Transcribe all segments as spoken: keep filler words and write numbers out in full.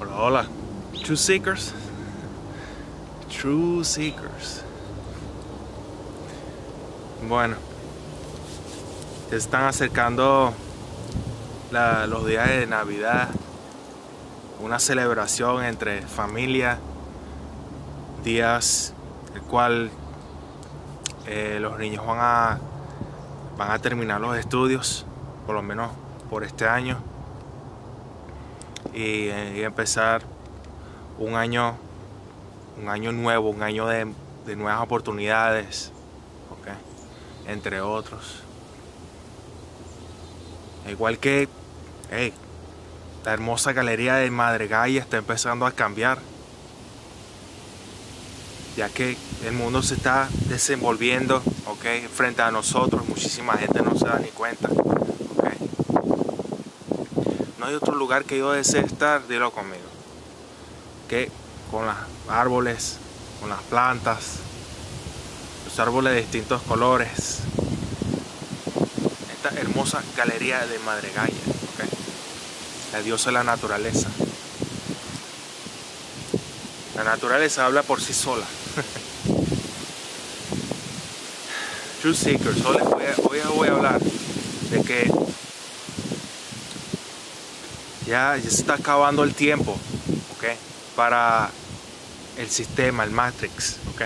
Hola, hola. True Seekers. True Seekers. Bueno, se están acercando la, los días de Navidad. Una celebración entre familia. Días el cual eh, los niños van a, van a terminar los estudios, por lo menos por este año. Y, y empezar un año un año nuevo, un año de, de nuevas oportunidades, ¿okay? Entre otros. Igual que hey, la hermosa galería de Madre está empezando a cambiar, ya que el mundo se está desenvolviendo, ¿okay? Frente a nosotros. Muchísima gente no se da ni cuenta, ¿okay? No hay otro lugar que yo desee estar, dilo conmigo, que con los árboles, con las plantas, los árboles de distintos colores, esta hermosa galería de Madre Gaia, ¿okay? La diosa de la naturaleza. La naturaleza habla por sí sola. True Seekers, hoy, voy a, hoy voy a hablar de que ya, ya se está acabando el tiempo, ¿okay? Para el sistema, el Matrix, ¿okay?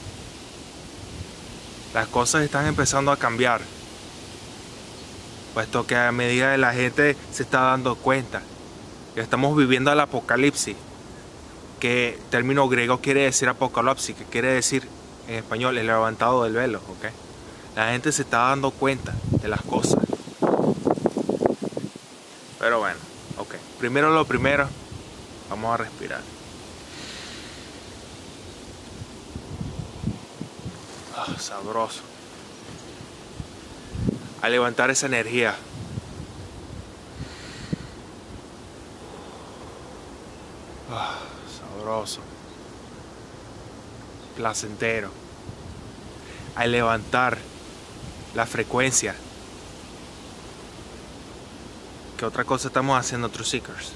Las cosas están empezando a cambiar, puesto que a medida que la gente se está dando cuenta que estamos viviendo el apocalipsis, que el término griego quiere decir apocalipsis, que quiere decir en español el levantado del velo, ¿okay? La gente se está dando cuenta de las cosas. Pero bueno, ok. Primero lo primero, vamos a respirar. Ah, sabroso. A levantar esa energía. Ah, sabroso. Placentero. A levantar la frecuencia. ¿Qué otra cosa estamos haciendo, True Seekers?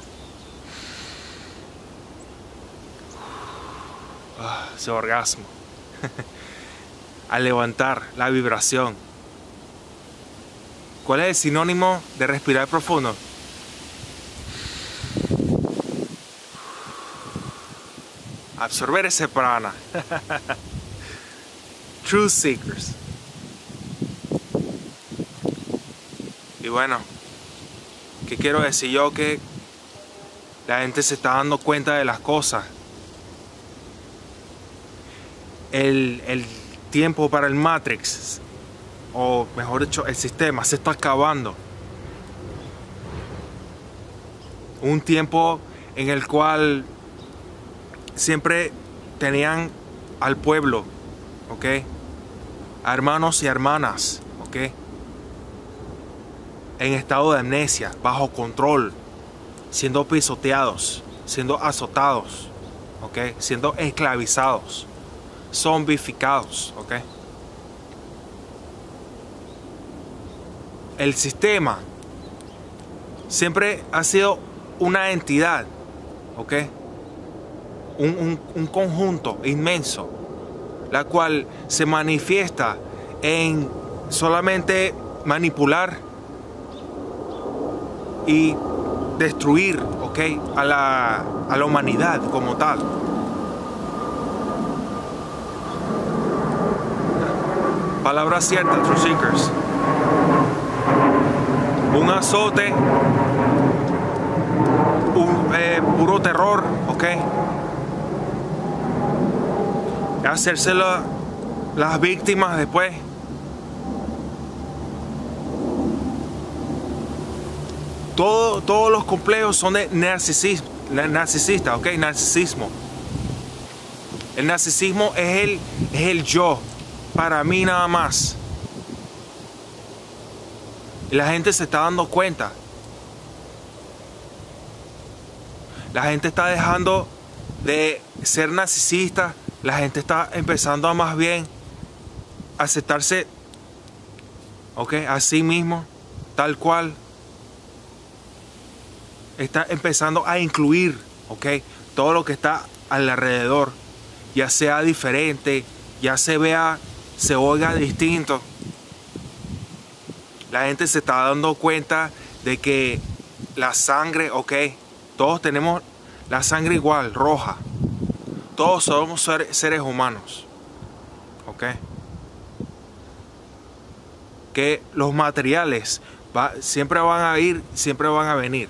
Ah, ese orgasmo. A levantar la vibración. ¿Cuál es el sinónimo de respirar profundo? Absorber ese prana. True Seekers. Y bueno, ¿qué quiero decir yo? Que la gente se está dando cuenta de las cosas. El, el tiempo para el Matrix, o mejor dicho, el sistema se está acabando. Un tiempo en el cual siempre tenían al pueblo, ¿ok? A hermanos y hermanas, ¿ok? En estado de amnesia, bajo control, siendo pisoteados, siendo azotados, ¿ok? Siendo esclavizados, zombificados, ¿ok? El sistema siempre ha sido una entidad, ¿ok? Un, un, un conjunto inmenso, la cual se manifiesta en solamente manipular y destruir, ¿ok? a, la, a la humanidad como tal. Palabra cierta, True Seekers. Un azote, un eh, puro terror, ¿ok? Hacerse la, las víctimas después. Todo, todos los complejos son de narcisismo, narcisista, ¿ok? Narcisismo. El narcisismo es el, es el yo, para mí nada más. Y la gente se está dando cuenta. La gente está dejando de ser narcisista. La gente está empezando a más bien aceptarse, ¿ok? A sí mismo, tal cual. Está empezando a incluir ¿ok? Todo lo que está alrededor, ya sea diferente, ya se vea, se oiga distinto. La gente se está dando cuenta de que la sangre, ok, todos tenemos la sangre igual, roja. Todos somos seres humanos, ok. Que los materiales va, siempre van a ir, siempre van a venir.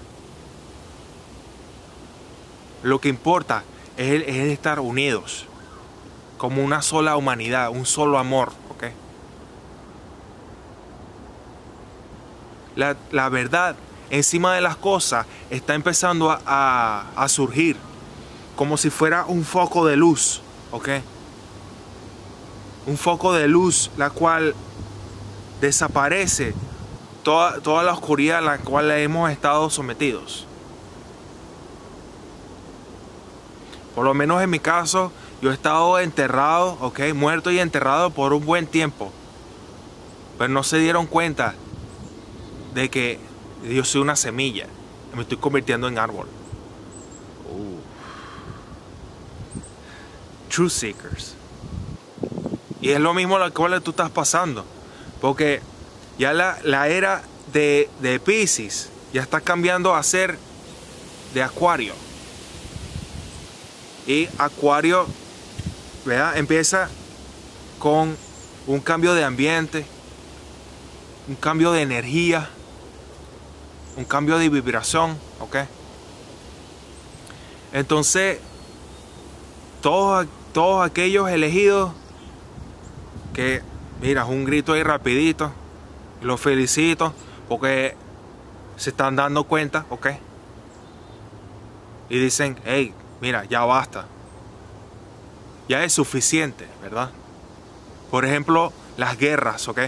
Lo que importa es el, es el estar unidos como una sola humanidad, un solo amor, ¿ok? La, la verdad encima de las cosas está empezando a, a, a surgir como si fuera un foco de luz, ¿ok? Un foco de luz la cual desaparece toda, toda la oscuridad a la cual hemos estado sometidos. Por lo menos en mi caso, yo he estado enterrado, ok, muerto y enterrado por un buen tiempo. Pero no se dieron cuenta de que yo soy una semilla y me estoy convirtiendo en árbol. Uh. Truth seekers. Y es lo mismo lo cual tú estás pasando. Porque ya la, la era de, de Piscis ya está cambiando a ser de Acuario. Y Acuario, ¿verdad?, empieza con un cambio de ambiente, un cambio de energía, un cambio de vibración, ¿ok? Entonces, todos, todos aquellos elegidos que, mira, un grito ahí rapidito, los felicito porque se están dando cuenta, ¿ok? Y dicen, hey, mira, ya basta. Ya es suficiente, ¿verdad? Por ejemplo, las guerras, ¿ok?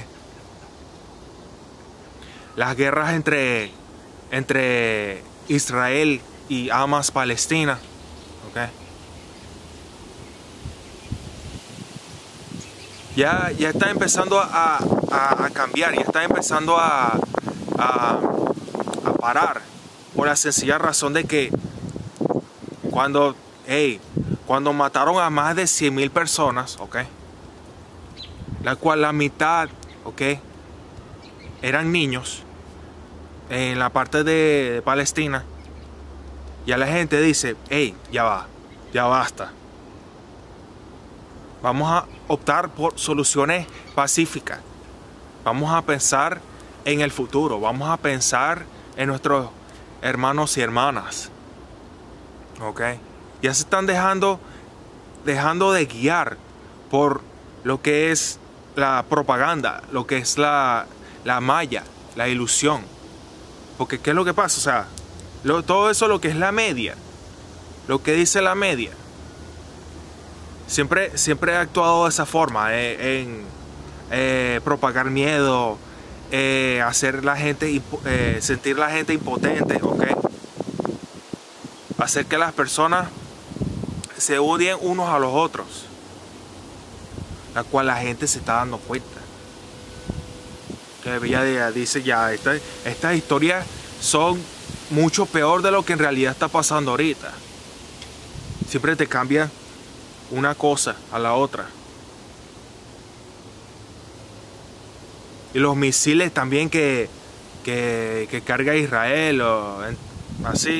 Las guerras entre, entre Israel y Hamas Palestina, ¿ok? Ya, ya está empezando a, a, a cambiar, ya está empezando a, a, a parar. Por la sencilla razón de que cuando, hey, cuando mataron a más de cien mil personas, ¿ok? La cual la mitad, ¿ok?, eran niños en la parte de, de Palestina. Ya la gente dice, hey, ya va, ya basta. Vamos a optar por soluciones pacíficas. Vamos a pensar en el futuro. Vamos a pensar en nuestros hermanos y hermanas. ¿Ok? Ya se están dejando, dejando de guiar por lo que es la propaganda, lo que es la, la malla, la ilusión. Porque ¿qué es lo que pasa? O sea, lo, todo eso lo que es la media, lo que dice la media, siempre, siempre ha actuado de esa forma, eh, en eh, propagar miedo, eh, hacer la gente, eh, sentir la gente impotente, ¿ok? Hacer que las personas se odien unos a los otros, la cual la gente se está dando cuenta. Que ya dice ya, esta, estas historias son mucho peor de lo que en realidad está pasando ahorita. Siempre te cambia una cosa a la otra. Y los misiles también que, que, que carga Israel o en, así.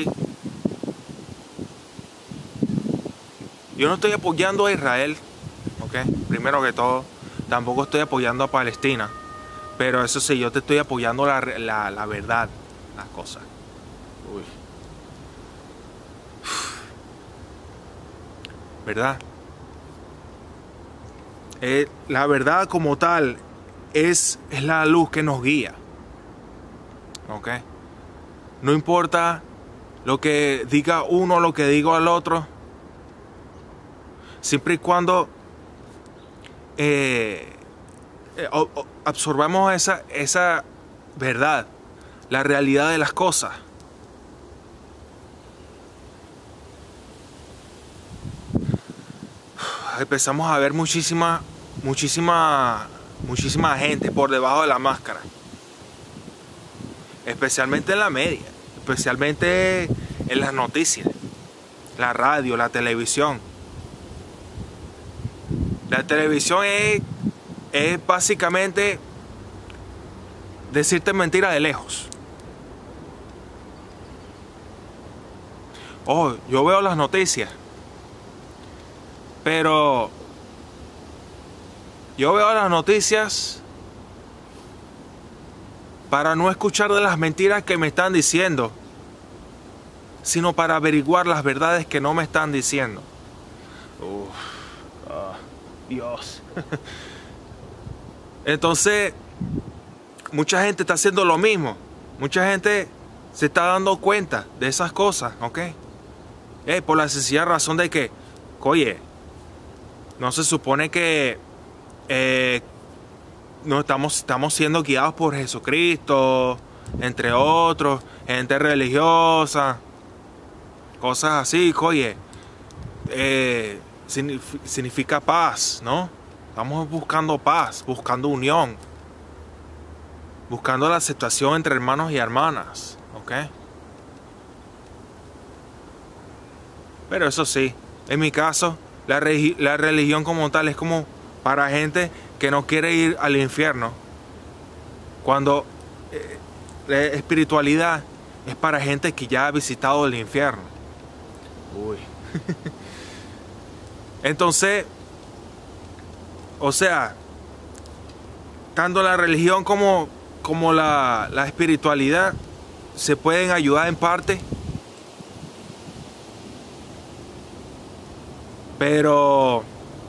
Yo no estoy apoyando a Israel, ¿ok? Primero que todo, tampoco estoy apoyando a Palestina. Pero eso sí, yo te estoy apoyando la, la, la verdad, las cosas. Uy. ¿Verdad? Eh, la verdad como tal es, es la luz que nos guía. ¿Ok? No importa lo que diga uno, lo que diga el otro. Siempre y cuando eh, eh, o, o, absorbamos esa, esa verdad, la realidad de las cosas. Empezamos a ver muchísima, muchísima, muchísima gente por debajo de la máscara. Especialmente en la media, especialmente en las noticias. la radio, la televisión. La televisión es, es básicamente decirte mentira de lejos. Oh, yo veo las noticias, pero yo veo las noticias para no escuchar de las mentiras que me están diciendo, sino para averiguar las verdades que no me están diciendo. Uf, oh, Dios. Entonces, mucha gente está haciendo lo mismo. Mucha gente se está dando cuenta de esas cosas, ¿ok? Eh, por la sencilla razón de que, oye, no se supone que eh, no estamos, estamos siendo guiados por Jesucristo, entre otros, gente religiosa, cosas así, oye, eh, significa paz, ¿no? Estamos buscando paz, buscando unión, buscando la aceptación entre hermanos y hermanas, ¿ok? Pero eso sí, en mi caso, la, la religión como tal es como para gente que no quiere ir al infierno, cuando eh, la espiritualidad es para gente que ya ha visitado el infierno. Uy. Entonces, o sea, tanto la religión como, como la, la espiritualidad se pueden ayudar en parte, pero,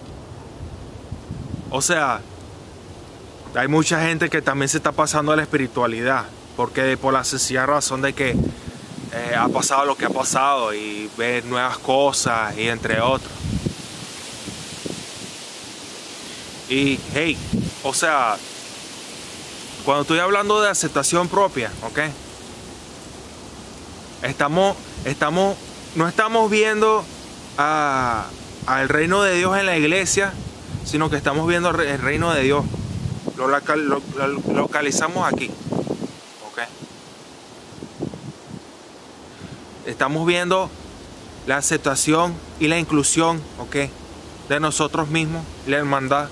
o sea, hay mucha gente que también se está pasando a la espiritualidad, porque por la sencilla razón de que eh, ha pasado lo que ha pasado y ve nuevas cosas y entre otros. Y hey, o sea, cuando estoy hablando de aceptación propia, ¿ok? Estamos, estamos, no estamos viendo a, al reino de Dios en la iglesia, sino que estamos viendo el reino de Dios. Lo, local, lo, lo localizamos aquí, ¿ok? Estamos viendo la aceptación y la inclusión, ¿ok? De nosotros mismos, la hermandad.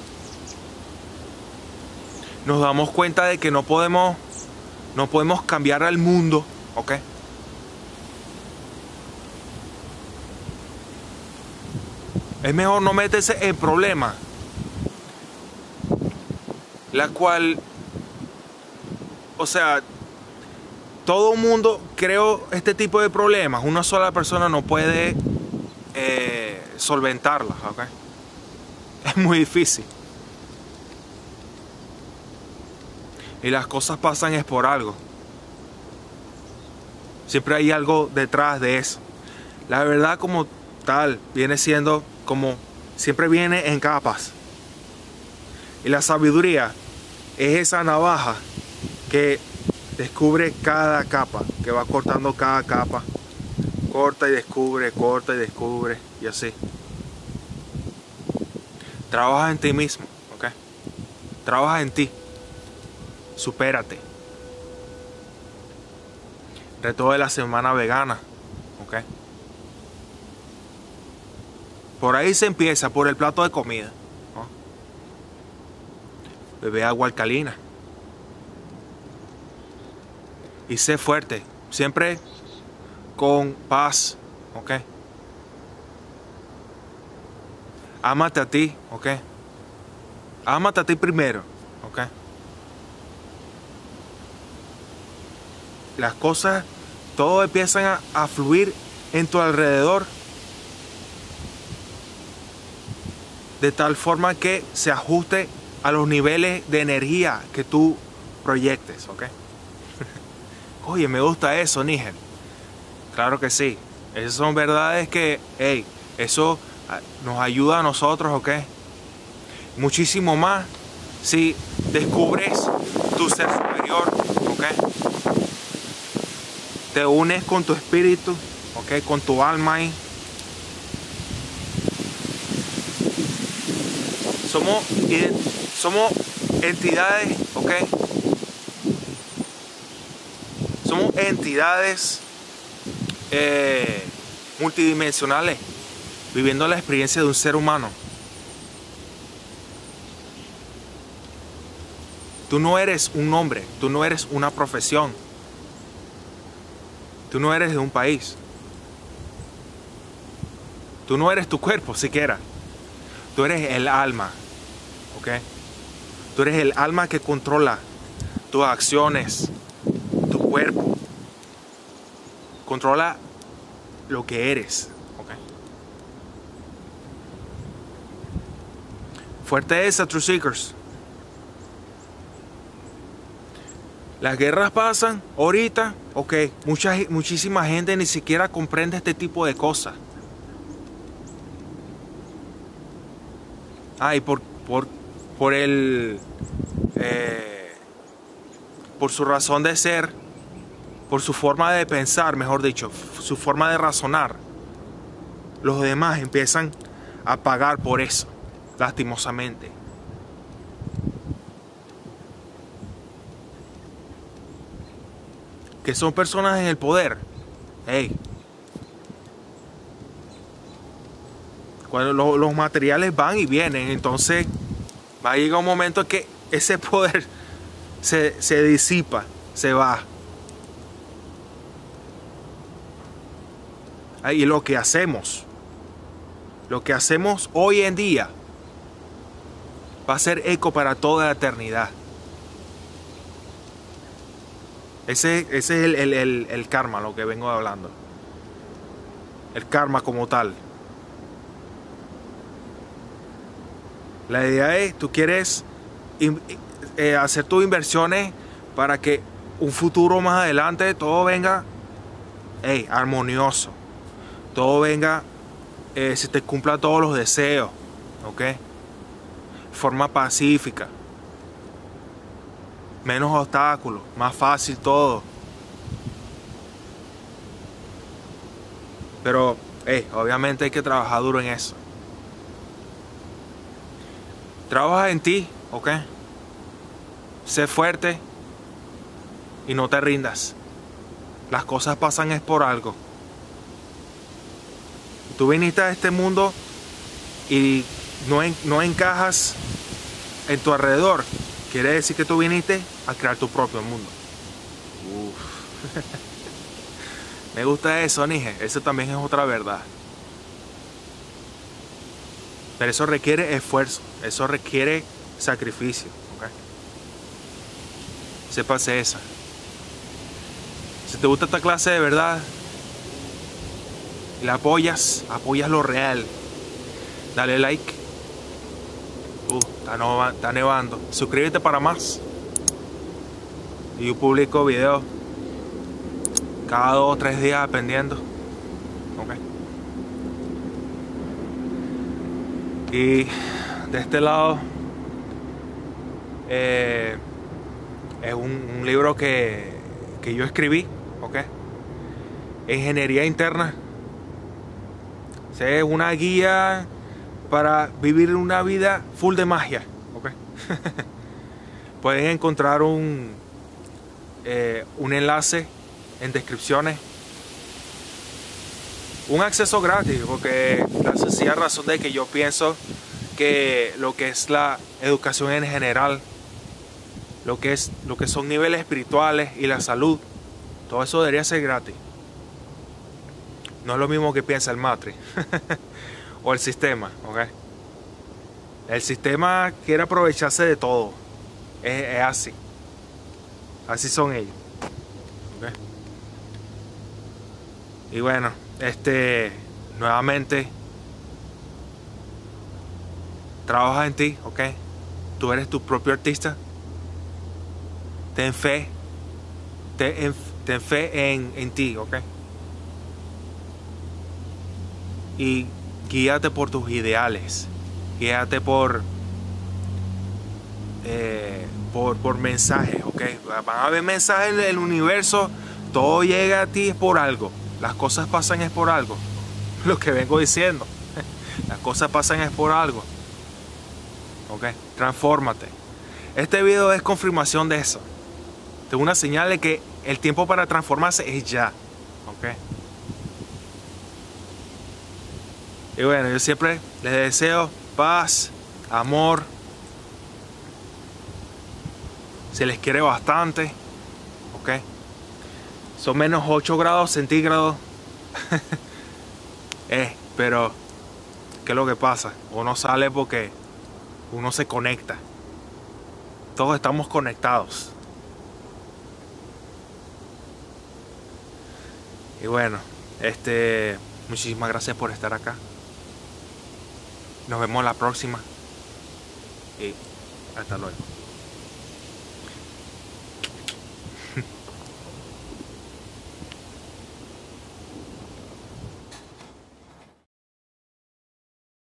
Nos damos cuenta de que no podemos, no podemos cambiar al mundo, ¿ok? Es mejor no meterse en problemas, la cual, o sea, todo el mundo creo este tipo de problemas, una sola persona no puede eh, solventarlas, ¿ok? Es muy difícil. Y las cosas pasan es por algo. Siempre hay algo detrás de eso. La verdad como tal viene siendo como siempre viene en capas. Y la sabiduría es esa navaja que descubre cada capa, que va cortando cada capa. Corta y descubre, corta y descubre y así. Trabaja en ti mismo, ¿ok? Trabaja en ti. Supérate. Reto de la semana vegana, ¿ok? Por ahí se empieza, por el plato de comida, ¿no? Bebe agua alcalina. Y sé fuerte, siempre con paz, ¿ok? Ámate a ti, ¿ok? Ámate a ti primero, ¿ok? Las cosas, todo empiezan a, a fluir en tu alrededor de tal forma que se ajuste a los niveles de energía que tú proyectes, ¿ok? Oye, me gusta eso, Níger. Claro que sí. Esas son verdades que, hey, eso nos ayuda a nosotros, ¿ok? Muchísimo más si descubres tu ser superior, ¿ok? Te unes con tu espíritu, ¿ok? Con tu alma ahí. Somos, somos entidades, ¿ok? Somos entidades eh, multidimensionales, viviendo la experiencia de un ser humano. Tú no eres un nombre, tú no eres una profesión, tú no eres de un país, tú no eres tu cuerpo siquiera, tú eres el alma, ¿ok? Tú eres el alma que controla tus acciones, tu cuerpo, controla lo que eres, ¿ok? Fuerte esa, True Seekers. Las guerras pasan ahorita, ok, mucha, muchísima gente ni siquiera comprende este tipo de cosas. Ah, y por, por, por el, eh, por su razón de ser, por su forma de pensar, mejor dicho, su forma de razonar, los demás empiezan a pagar por eso, lastimosamente. Que son personas en el poder. Hey. Cuando lo, los materiales van y vienen, entonces va a llegar un momento que ese poder se, se disipa, se va. Y lo que hacemos, lo que hacemos hoy en día, va a ser eco para toda la eternidad. Ese, ese es el, el, el, el karma, lo que vengo hablando. El karma como tal. La idea es, tú quieres in, eh, hacer tus inversiones para que un futuro más adelante todo venga hey, armonioso. Todo venga, eh, se te cumpla todos los deseos. ¿Ok? De forma pacífica. Menos obstáculos, más fácil todo. Pero, hey, obviamente hay que trabajar duro en eso. Trabaja en ti, ¿ok? Sé fuerte y no te rindas. Las cosas pasan es por algo. Tú viniste a este mundo y no, en, no encajas en tu alrededor. Quiere decir que tú viniste a crear tu propio mundo. Uf. Me gusta eso, Nije. Eso también es otra verdad. Pero eso requiere esfuerzo. Eso requiere sacrificio. ¿Okay? Sépase esa. Si te gusta esta clase de verdad y la apoyas, apoyas lo real. Dale like. Uh, está, nova, está nevando. Suscríbete para más. Y yo publico videos cada dos o tres días dependiendo. Ok. Y de este lado eh, es un, un libro que, que yo escribí. Ok. Ingeniería interna. Es una guía para vivir una vida full de magia, ¿ok? Pueden encontrar un, eh, un enlace en descripciones. Un acceso gratis, porque la sencilla razón de que yo pienso que lo que es la educación en general, lo que, es, lo que son niveles espirituales y la salud, todo eso debería ser gratis. No es lo mismo que piensa el Matrix. O el sistema, ¿ok? El sistema quiere aprovecharse de todo. Es, es así. Así son ellos. ¿Ok? Y bueno, este, nuevamente, trabaja en ti, ¿ok? Tú eres tu propio artista. Ten fe. Ten, ten fe en, en ti, ¿ok? Y guíate por tus ideales, guíate por, eh, por, por mensajes, ¿ok? Van a haber mensajes en el universo, todo llega a ti es por algo, las cosas pasan es por algo, lo que vengo diciendo, las cosas pasan es por algo, ¿ok? Transfórmate. Este video es confirmación de eso, es una señal de que el tiempo para transformarse es ya, ¿ok? Y bueno, yo siempre les deseo paz, amor. Se les quiere bastante, ok. Son menos ocho grados centígrados. eh, pero ¿qué es lo que pasa? Uno sale porque uno se conecta. Todos estamos conectados. Y bueno, este, muchísimas gracias por estar acá. Nos vemos la próxima. Y hasta luego.